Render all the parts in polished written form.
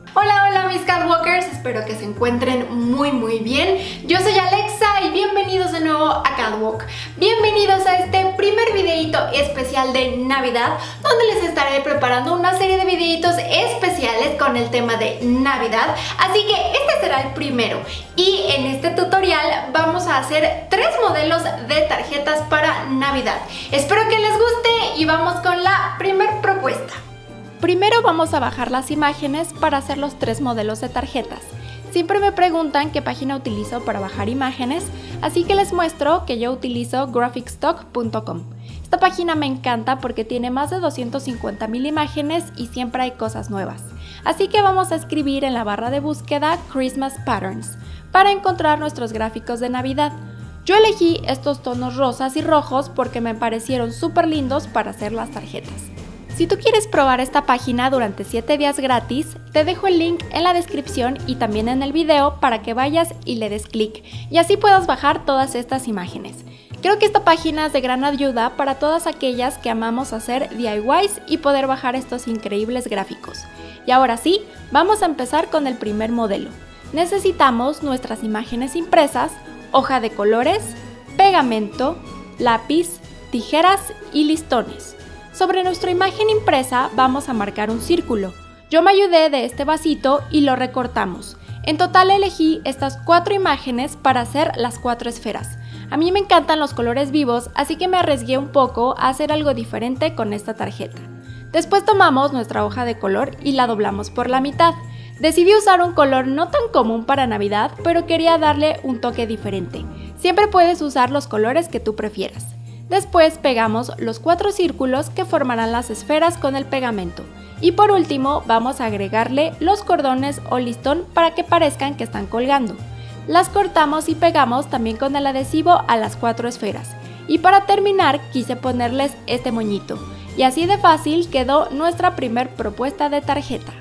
Hola, hola mis Catwalkers, espero que se encuentren muy bien. Yo soy Alexa y bienvenidos de nuevo a Catwalk. Bienvenidos a este primer videito especial de Navidad, donde les estaré preparando una serie de videitos especiales con el tema de Navidad. Así que este será el primero y en este tutorial vamos a hacer 3 modelos de tarjetas para Navidad. Espero que les guste y vamos con la primera propuesta. Primero vamos a bajar las imágenes para hacer los 3 modelos de tarjetas. Siempre me preguntan qué página utilizo para bajar imágenes, así que les muestro que yo utilizo graphicstock.com. Esta página me encanta porque tiene más de 250,000 imágenes y siempre hay cosas nuevas. Así que vamos a escribir en la barra de búsqueda Christmas Patterns para encontrar nuestros gráficos de Navidad. Yo elegí estos tonos rosas y rojos porque me parecieron súper lindos para hacer las tarjetas. Si tú quieres probar esta página durante 7 días gratis, te dejo el link en la descripción y también en el video para que vayas y le des clic y así puedas bajar todas estas imágenes. Creo que esta página es de gran ayuda para todas aquellas que amamos hacer DIYs y poder bajar estos increíbles gráficos. Y ahora sí, vamos a empezar con el primer modelo. Necesitamos nuestras imágenes impresas, hoja de colores, pegamento, lápiz, tijeras y listones. Sobre nuestra imagen impresa vamos a marcar un círculo. Yo me ayudé de este vasito y lo recortamos. En total elegí estas 4 imágenes para hacer las 4 esferas. A mí me encantan los colores vivos, así que me arriesgué un poco a hacer algo diferente con esta tarjeta. Después tomamos nuestra hoja de color y la doblamos por la mitad. Decidí usar un color no tan común para Navidad, pero quería darle un toque diferente. Siempre puedes usar los colores que tú prefieras. Después pegamos los 4 círculos que formarán las esferas con el pegamento. Y por último vamos a agregarle los cordones o listón para que parezcan que están colgando. Las cortamos y pegamos también con el adhesivo a las 4 esferas. Y para terminar quise ponerles este moñito. Y así de fácil quedó nuestra primer propuesta de tarjeta.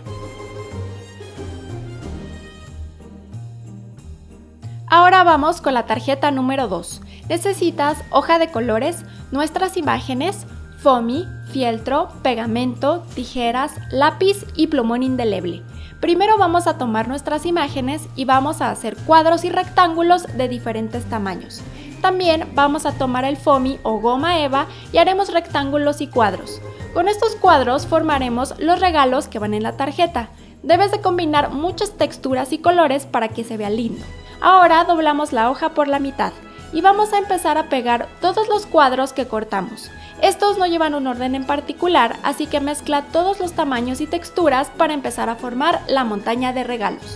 Ahora vamos con la tarjeta número 2. Necesitas hoja de colores, nuestras imágenes, foamy, fieltro, pegamento, tijeras, lápiz y plumón indeleble. Primero vamos a tomar nuestras imágenes y vamos a hacer cuadros y rectángulos de diferentes tamaños. También vamos a tomar el foamy o goma eva y haremos rectángulos y cuadros. Con estos cuadros formaremos los regalos que van en la tarjeta. Debes de combinar muchas texturas y colores para que se vea lindo. Ahora doblamos la hoja por la mitad y vamos a empezar a pegar todos los cuadros que cortamos. Estos no llevan un orden en particular, así que mezcla todos los tamaños y texturas para empezar a formar la montaña de regalos.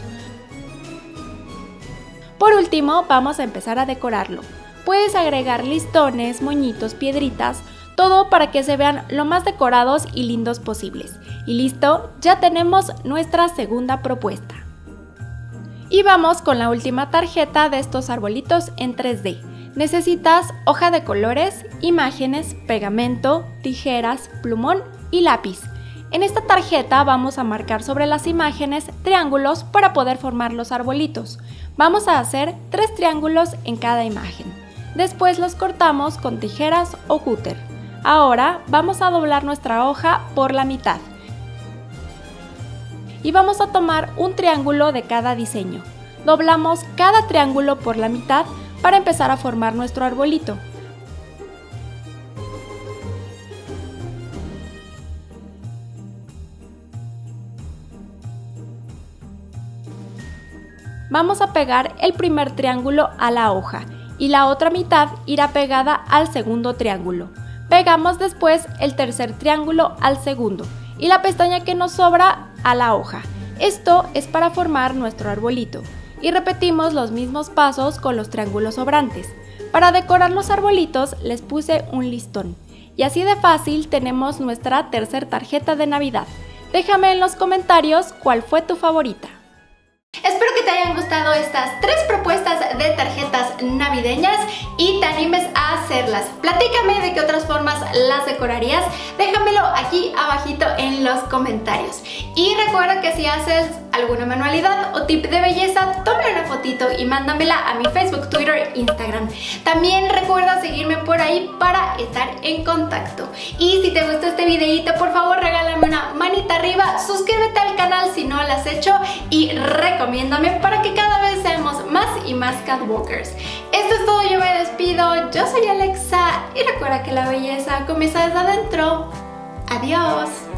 Por último, vamos a empezar a decorarlo. Puedes agregar listones, moñitos, piedritas, todo para que se vean lo más decorados y lindos posibles. Y listo, ya tenemos nuestra segunda propuesta. Y vamos con la última tarjeta de estos arbolitos en 3D. Necesitas hoja de colores, imágenes, pegamento, tijeras, plumón y lápiz. En esta tarjeta vamos a marcar sobre las imágenes triángulos para poder formar los arbolitos. Vamos a hacer 3 triángulos en cada imagen. Después los cortamos con tijeras o cúter. Ahora vamos a doblar nuestra hoja por la mitad. Y vamos a tomar un triángulo de cada diseño. Doblamos cada triángulo por la mitad para empezar a formar nuestro arbolito. Vamos a pegar el primer triángulo a la hoja y la otra mitad irá pegada al segundo triángulo. Pegamos después el tercer triángulo al segundo y la pestaña que nos sobra a la hoja. Esto es para formar nuestro arbolito. Y repetimos los mismos pasos con los triángulos sobrantes. Para decorar los arbolitos les puse un listón. Y así de fácil tenemos nuestra tercera tarjeta de Navidad. Déjame en los comentarios cuál fue tu favorita. Espero que te hayan gustado estas 3 propuestas de tarjetas navideñas y te animes a hacerlas. Platícame de qué otras formas las decorarías. Déjamelo aquí abajito en los comentarios. Y recuerda que si haces alguna manualidad o tip de belleza, tómale una fotito y mándamela a mi Facebook, Twitter, Instagram. También recuerda seguirme por ahí para estar en contacto. Y si te gustó este videito, por favor regálame una manita manita arriba, suscríbete al canal si no lo has hecho y recomiéndame para que cada vez seamos más y más catwalkers. Esto es todo, yo me despido, yo soy Alexa y recuerda que la belleza comienza desde adentro. Adiós.